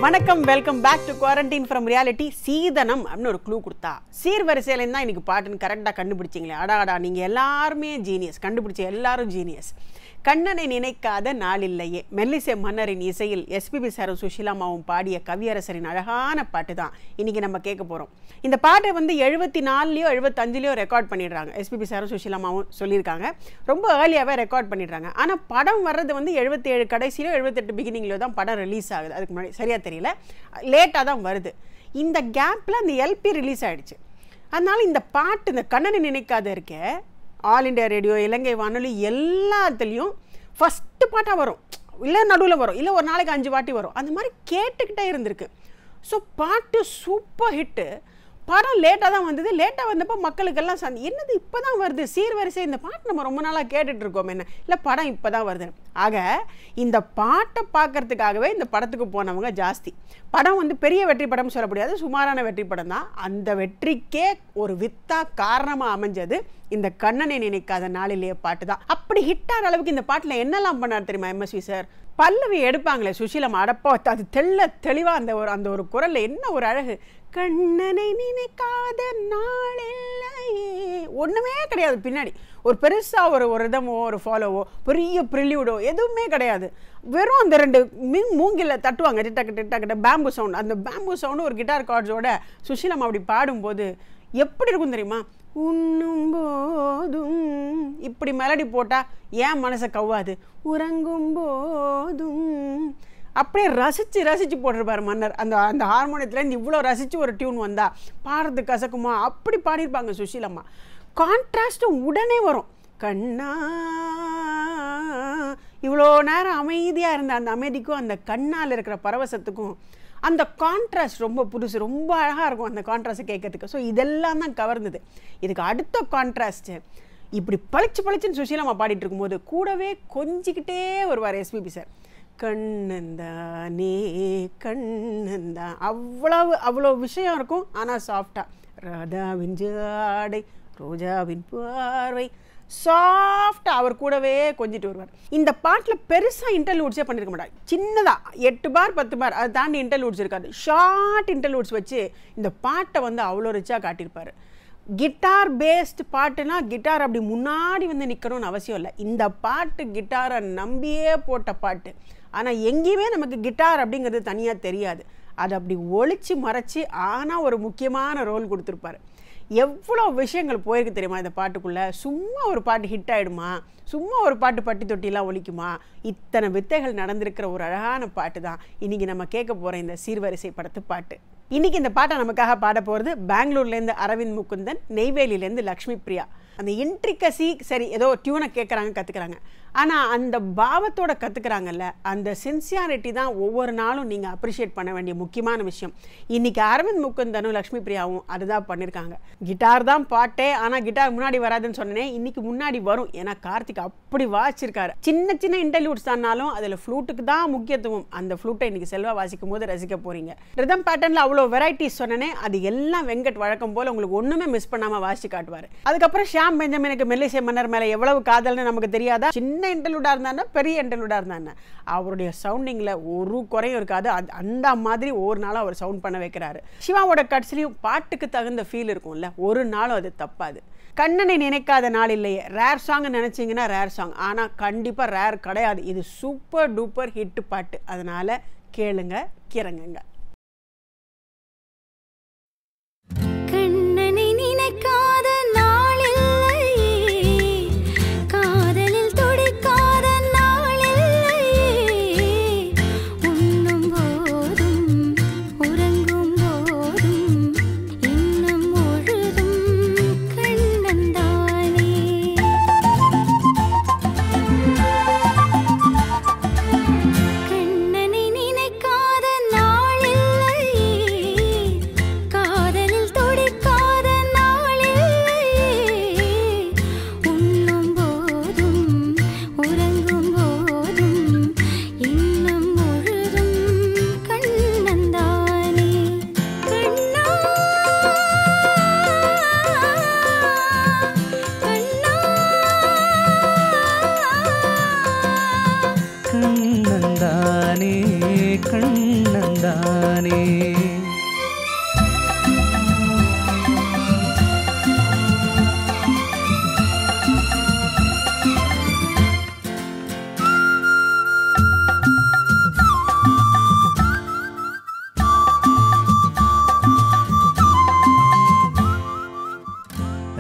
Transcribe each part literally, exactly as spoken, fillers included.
வணக்கம், welcome back to quarantine from reality. சீதனம் அப்படின்னு ஒரு க்ளூ கொடுத்தா சீர்வரிசையிலேருந்து தான் இன்னைக்கு பாட்டுன்னு கரெக்டாக கண்டுபிடிச்சிங்களே. அடா அடா நீங்கள் எல்லாருமே ஜீனியஸ், கண்டுபிடிச்ச எல்லாரும் ஜீனியஸ். கண்ணனை நினைக்காத நாள் இல்லையே, மெல்லிசை மன்னரின் இசையில் எஸ்பிபி சாரும் சுஷீலாமாவும் பாடிய கவியரசரின் அழகான பாட்டு தான் இன்னைக்கு நம்ம கேட்க போகிறோம். இந்த பாட்டை வந்து எழுபத்தி நாலுலையோ எழுபத்தஞ்சுலையோ ரெக்கார்ட் பண்ணிடுறாங்க. எஸ்பிபி சாரும் சுஷீலாமாவும் சொல்லியிருக்காங்க, ரொம்ப ஏர்லியாகவே ரெக்கார்ட் பண்ணிடுறாங்க. ஆனால் படம் வர்றது வந்து எழுபத்தி ஏழு கடைசியிலோ எழுபத்தெட்டு பிகினிங்லையோ தான் படம் ரிலீஸ் ஆகுது. அதுக்கு முன்னாடி சரியாக தெரியல, லேட்டாக தான் வருது. இந்த கேப்பில் அந்த எல்பி ரிலீஸ் ஆகிடுச்சு. அதனால இந்த பாட்டு, இந்த கண்ணனை நினைக்காத இருக்க, ஆல் இண்டியா ரேடியோ, இலங்கை வானொலி எல்லாத்துலேயும் ஃபஸ்ட்டு பாட்டாக வரும், இல்லை நடுவில் வரும், இல்லை ஒரு நாளைக்கு அஞ்சு வாட்டி வரும். அந்த மாதிரி கேட்டுக்கிட்டே இருந்திருக்கு. ஸோ பாட்டு சூப்பர் ஹிட்டு. படம் லேட்டாக தான் வந்தது. லேட்டாக வந்தப்போ மக்களுக்கெல்லாம் சந்தி என்னது இப்போ தான் வருது சீர்வரிசை, இந்த பாட்டு நம்ம ரொம்ப நாளாக கேட்டுட்ருக்கோம் என்ன, இல்லை படம் இப்போ தான் வருது. ஆக இந்த பாட்டை பார்க்கறதுக்காகவே இந்த படத்துக்கு போனவங்க ஜாஸ்தி. படம் வந்து பெரிய வெற்றி படம் சொல்ல முடியாது, சுமாரான வெற்றி படம் தான். அந்த வெற்றிக்கே ஒரு வித்தா காரணமாக அமைஞ்சது இந்த கண்ணனை நினைக்காத நாளிலேயே பாட்டு தான். அப்படி ஹிட்டான அளவுக்கு இந்த பாட்டில் என்னெல்லாம் பண்ணார் தெரியுமா எம்எஸ்வி சார்? பல்லவி எடுப்பாங்களே சுஷீலம், அடப்பா அது தெள்ள தெளிவாக அந்த ஒரு அந்த ஒரு குரலில் என்ன ஒரு அழகு. கண்ணனை நினைக்காத நாளில்லையே, ஒன்றுமே கிடையாது பின்னாடி. ஒரு பெருசாக ஒரு ஒரு இதமோ ஒரு ஃபாலோவோ பெரிய ப்ரில்யூடோ எதுவுமே கிடையாது. வெறும் அந்த ரெண்டு மிங் மூங்கில் தட்டுவாங்க, டிட்டக்கு டிட்டக்கிட்ட பேம்பு சவுண்ட். அந்த பேம்பு சவுண்டு ஒரு கிட்டார் கார்ட்ஸோட சுஷீலம் அப்படி பாடும்போது எப்படி இருக்கும் தெரியுமா? உண்ணும் போதும் இப்படி மெலடி போட்டால் ஏன் மனசை கவ்வாது, உறங்கும் போதும் அப்படியே ரசித்து ரசித்து போட்டிருப்பார் மன்னர். அந்த அந்த ஹார்மோனியத்துலேருந்து இவ்வளோ ரசித்து ஒரு டியூன் வந்தால் பாடுறது கசக்குமா, அப்படி பாடியிருப்பாங்க சுஷீலம்மா. கான்ட்ராஸ்ட்டும் உடனே வரும். கண்ணா, இவ்வளோ நேரம் அமைதியாக இருந்த அந்த அமைதிக்கும் அந்த கண்ணால் இருக்கிற பரவசத்துக்கும் அந்த கான்ட்ராஸ்ட் ரொம்ப புதுசு, ரொம்ப அழகாக இருக்கும் அந்த கான்ட்ராஸ்ட்டை கேட்கறதுக்கு. ஸோ இதெல்லாம் தான் கவர்ந்தது. இதுக்கு அடுத்த கான்ட்ராஸ்ட்டு இப்படி பளிச்சு பளிச்சுன்னு சுஷீலம்மா பாடிட்டு இருக்கும்போது கூடவே கொஞ்சிக்கிட்டே வருவார் எஸ்பிபி சார். கண்ணந்தானே கண்ணந்தான், அவ்வளவு அவ்வளோ விஷயம் இருக்கும். ஆனால் சாஃப்டாக ராதாவின் ஜாடை ரோஜாவின் பார்வை சாஃப்டாக அவர் கூடவே கொஞ்சிட்டு வருவார். இந்த பாட்டில் பெருசாக இன்டர்லூட்ஸே பண்ணியிருக்க மாட்டார். சின்னதாக எட்டு பார் பத்து பார் அதை தாண்டி இன்டர்லூட்ஸ் இருக்காது. ஷார்ட் இன்டர்லூட்ஸ் வச்சு இந்த பாட்டை வந்து அவ்வளோ ரிச்சாக காட்டியிருப்பார். கிட்டார் பேஸ்டு பாட்டுனா கிட்டார் அப்படி முன்னாடி வந்து நிற்கணும்னு அவசியம் இல்லை. இந்த பாட்டு கிட்டாரை நம்பியே போட்ட பாட்டு. ஆனால் எங்கேயுமே நமக்கு கிட்டார் அப்படிங்கிறது தனியாக தெரியாது. அது அப்படி ஒழிச்சு மறைச்சி ஆனால் ஒரு முக்கியமான ரோல் கொடுத்துருப்பாரு. எவ்வளோ விஷயங்கள் போயிருக்கு தெரியுமா இந்த பாட்டுக்குள்ளே. சும்மா ஒரு பாட்டு ஹிட் ஆகிடுமா, சும்மா ஒரு பாட்டு பட்டி தொட்டிலாம் ஒலிக்குமா, இத்தனை வித்தைகள் நடந்திருக்கிற ஒரு அழகான பாட்டு தான் இன்றைக்கி நம்ம கேட்க போகிற இந்த சீர்வரிசை படத்து பாட்டு. இன்றைக்கி இந்த பாட்டை நமக்காக பாட போகிறது பெங்களூர்லேருந்து அரவிந்த் முகுந்தன், நெய்வேலியிலேருந்து லக்ஷ்மி பிரியா. அந்த இன்ட்ரிகசி சரி ஏதோ டியூனை கேட்குறாங்க, கற்றுக்குறாங்க. ஆனால் அந்த பாவத்தோட கற்றுக்குறாங்கல்ல, அந்த சின்சியாரிட்டி தான் ஒவ்வொரு நாளும் நீங்கள் அப்ரிஷியேட் பண்ண வேண்டிய முக்கியமான விஷயம். இன்றைக்கி அரவிந்த் முகுந்தனும் லக்ஷ்மி பிரியாவும் அதுதான் பண்ணியிருக்காங்க. கிட்டார் தான் பாட்டே, ஆனால் கிட்டார் முன்னாடி வராதுன்னு சொன்னேன், இன்றைக்கி முன்னாடி வரும். ஏன்னா கார்த்திக் அப்படி வாசிச்சிருக்காரு. சின்ன சின்ன இன்டர்லூட்ஸ் தானாலும் அதில் ஃப்ளூட்டுக்கு தான் முக்கியத்துவம். அந்த ஃப்ளூட்டை இன்றைக்கி செல்வா வாசிக்கும் போது ரசிக்க போகிறீங்க. ரிதம் பேட்டர்னில் அவ்வளோ வெரைட்டிஸ் சொன்னேன், அது எல்லாம் வெங்கட் வழக்கம் போல் உங்களுக்கு ஒன்றுமே மிஸ் பண்ணாமல் வாசிச்சு காட்டுவார். அதுக்கப்புறம் ஷாம் பெஞ்சமினுக்கு மெல்லிசை மன்னர் மேலே எவ்வளவு காதல்னு நமக்கு தெரியாதா? சின்ன இன்டர்லூடாக இருந்தாருன்னா பெரிய இன்டர்லூடாக இருந்தாருன்னா அவருடைய சவுண்டிங்கில் ஒரு குறையும் இருக்காது. அது அந்த மாதிரி ஒரு நாளும் அவர் சவுண்ட் பண்ண வைக்கிறாரு. சிவாவோட கட்ஸ்லையும் பாட்டுக்கு தகுந்த ஃபீல் இருக்கும்ல, ஒரு நாளும் அது தப்பாது. கண்ணனை நினைக்காத நாள் இல்லையே, ரேர் சாங் நினச்சிங்கன்னா ரேர் சாங், ஆனால் கண்டிப்பாக ரேர் கிடையாது. இது சூப்பர் டூப்பர் ஹிட் பாட்டு. அதனால் கேளுங்க, கிறங்குங்க. கண்ணனை நினைக்காத நாளில்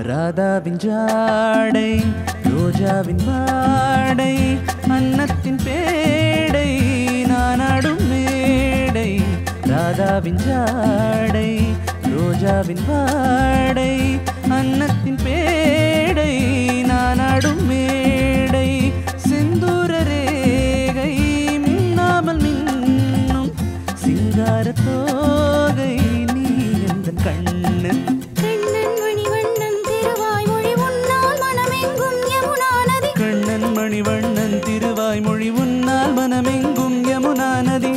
ராதாவின் ஜாடை ரோஜாவின் வாடை அன்னத்தின் பேடை நானாடும் மேடை ராதாவின் ஜாடை ரோஜாவின் வாடை அன்னத்தின் பேடை நானாடும் மேடை செந்தூர ரேகை மின்னாமல் மின்னும் சிங்கார தோகை நீ எந்த கண்ணு கண்ணன் மணிவண்ணன் திருவாய்மொழி உன்னால் மனமெங்கும் யமுனா நதி கண்ணன் மணிவண்ணன் திருவாய்மொழி உன்னால் மனமெங்கும் யமுனா நதி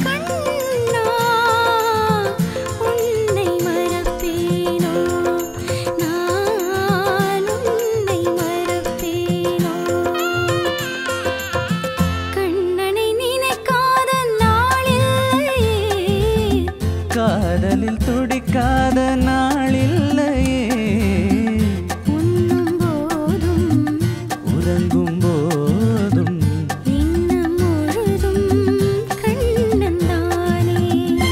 காதலில் துடிக்காத நாளில்லையே உண்ணும் போதும் உறங்கும் போதும் இன்னும் முழுதும் கண்ணன் தானே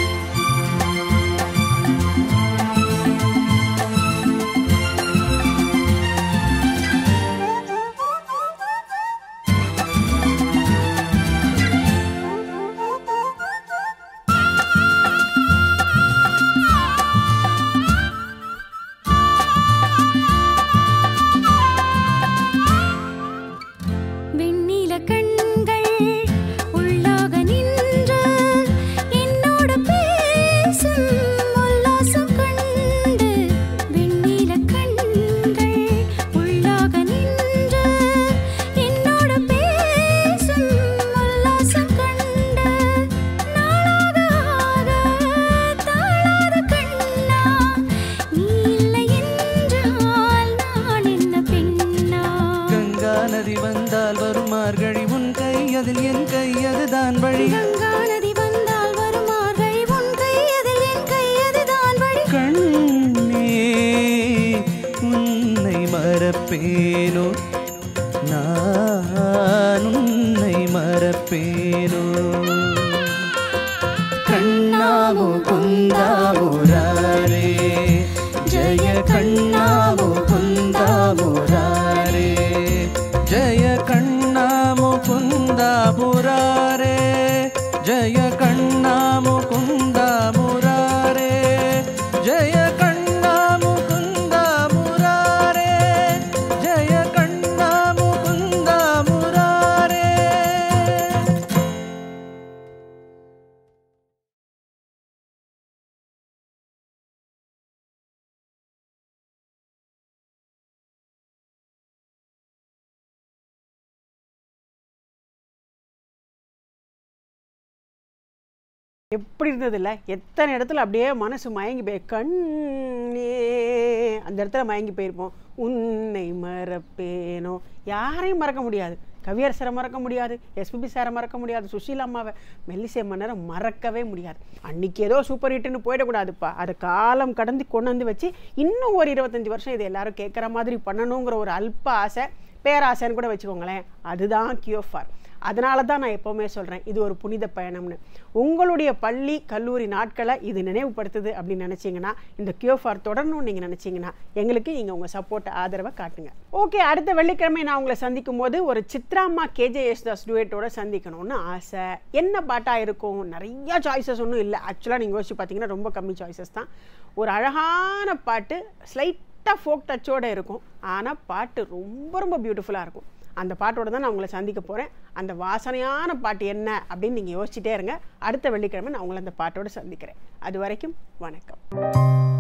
வெண்ணில கண்கள் உள்ளாக நின்று என்னோட பேசும் உல்லாசம் கண்டு வெண்ணில கண்கள் உள்ளாக நின்று என்னோட பேசும் உல்லாசம் கண்டு நாளாக ஆக தாழாத கண்ணா நீ இல்லை என்றால் நான் என்ன பெண்ணா கங்கா நதி வந்தால் வரும் மார்கழி உன் கை அதில் என் கை அதுதான் வழி கங்கா நதி வந்தால் வரும் மார்கழி உன் கை அதில் என் கை அதுதான் வழி கண்ணே உன்னை மறப்பேனோ நான் உன்னை மறப்பேனோ கண்ணாமோ குந்தாமுராரே ஜய கண்ணாமோ குந்தாமுராரே ஜய கண்ணாமோ குந்தாமுராரே ஜய கண்ணாமோ குந்தாமுராரே ஜய கண்ணாமோ குந்தாமுராரே ஜய கண்ணாமோ குந்தாமுராரே. எப்படி இருந்ததில்ல, எத்தனை இடத்துல அப்படியே மனசு மயங்கி போய் கண்ணே அந்த இடத்துல மயங்கி போயிருப்போம். உன்னை மறப்பேனோ, யாரையும் மறக்க முடியாது. கவியரசரை மறக்க முடியாது, எஸ்பிபி சாரை மறக்க முடியாது, சுஷீலா அம்மாவை, மெல்லிசை மன்னரை மறக்கவே முடியாது. அன்றைக்கி ஏதோ சூப்பர் ஹிட்டுன்னு போயிடக்கூடாதுப்பா. அதை காலம் கடந்து கொண்டு வந்து வச்சு இன்னும் ஒரு இருபத்தஞ்சி வருஷம் இது எல்லாரும் கேட்குற மாதிரி பண்ணணுங்கிற ஒரு அல்ப ஆசை, பேராசைன்னு கூட வச்சுக்கோங்களேன். அதுதான் கியூஎஃப்ஆர். அதனால தான் நான் எப்போவுமே சொல்கிறேன், இது ஒரு புனித பயணம்னு. உங்களுடைய பள்ளி கல்லூரி நாட்களை இது நினைவுபடுத்துது அப்படின்னு நினச்சிங்கன்னா, இந்த கியூஎஃப்ஆர் தொடரணும்னு நீங்கள் நினச்சிங்கன்னா எங்களுக்கு நீங்கள் உங்கள் சப்போர்ட் ஆதரவை காட்டுங்க. ஓகே, அடுத்த வெள்ளிக்கிழமை நான் உங்களை சந்திக்கும் போது ஒரு சித்ராம்மா கேஜே யேசுதாஸ் டுவேட்டோட சந்திக்கணும்னு ஆசை. என்ன பாட்டாக இருக்கும்? நிறையா சாய்ஸஸ் ஒன்றும் இல்லை. ஆக்சுவலாக நீங்கள் யோசிச்சு பார்த்தீங்கன்னா ரொம்ப கம்மி சாய்ஸஸ் தான். ஒரு அழகான பாட்டு, ஸ்லைட்டாக ஃபோக் டச்சோடு இருக்கும், ஆனால் பாட்டு ரொம்ப ரொம்ப பியூட்டிஃபுல்லாக இருக்கும். அந்த பாட்டோட தான் நான் உங்களை சந்திக்க போகிறேன். அந்த வாசனையான பாட்டு என்ன அப்படின்னு நீங்கள் யோசிச்சுட்டே இருங்க. அடுத்த வெள்ளிக்கிழமை நான் உங்களை அந்த பாட்டோடு சந்திக்கிறேன். அது வரைக்கும் வணக்கம்.